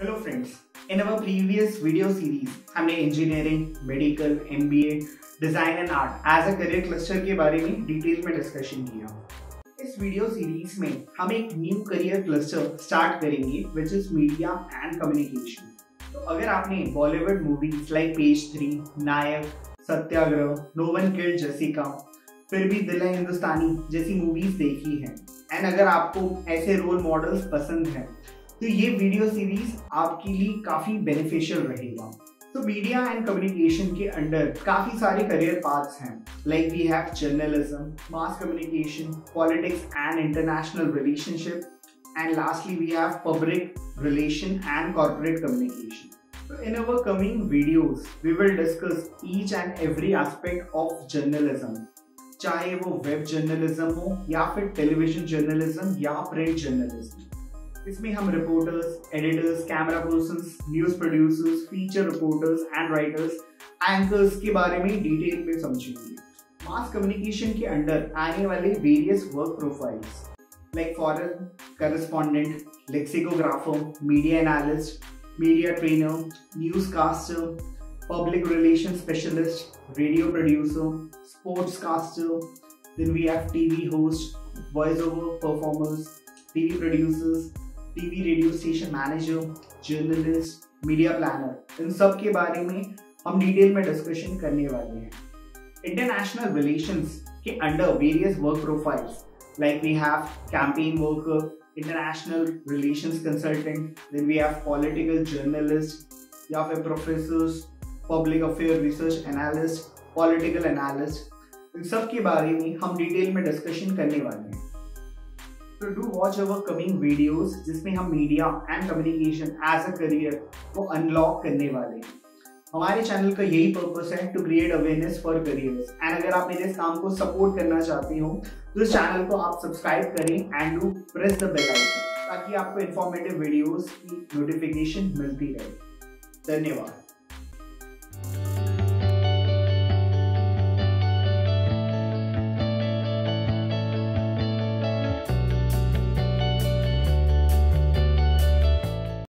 Hello friends, in our previous video series हमने engineering, medical, MBA, design and art as a career cluster के बारे में detail में discussion किया। इस वीडियो सीरीज में हम एक न्यू करियर क्लस्टर स्टार्ट करेंगे which is media and communication. तो अगर आपने Bollywood movies like page 3, Nayak, Satyagraha, no one killed Jessica, Phir Bhi दिल है हिंदुस्तानी जैसी मूवीज देखी है एंड अगर आपको ऐसे रोल मॉडल्स पसंद हैं तो ये वीडियो सीरीज आपके लिए काफी बेनिफिशियल रहेगा। तो मीडिया एंड कम्युनिकेशन के अंडर काफी सारे करियर पाथ्स हैं like we have journalism, mass communication, politics and international relationship and lastly we have public relation and corporate communication. So in our coming videos we will discuss each and every aspect of journalism, चाहे वो web journalism हो या फिर television journalism या print journalism. इसमें हम reporters, editors, camera persons, news producers, feature reporters and writers, anchors के बारे में डिटेल में समझेंगे। मास कम्युनिकेशन के अंडर आने वाले various work profiles like foreign correspondent, lexicographer, media analyst, media trainer, news caster, public relation specialist, radio producer, sports caster, then we have TV host, voice over performers, TV producers, TV radio station manager, journalist, media planner, इन सब के बारे में हम detail में discussion करने वाले हैं। इंटरनेशनल रिलेशंस के under various work profiles like we have campaign worker, international relations consultant, then we have political journalist या फिर professors, public affair research analyst, political analyst, इन सब के बारे में हम डिटेल में डिस्कशन करने वाले हैं। तो do watch our coming videos जिसमें हम media and communication as a career को अनलॉक करने वाले हैं। हमारे चैनल का यही पर्पस है to create awareness for careers and अगर आप मेरे इस काम को सपोर्ट करना चाहते हो तो इस चैनल को आप सब्सक्राइब करें and do press the bell icon ताकि आपको इंफॉर्मेटिव वीडियोस की नोटिफिकेशन मिलती रहे। धन्यवाद।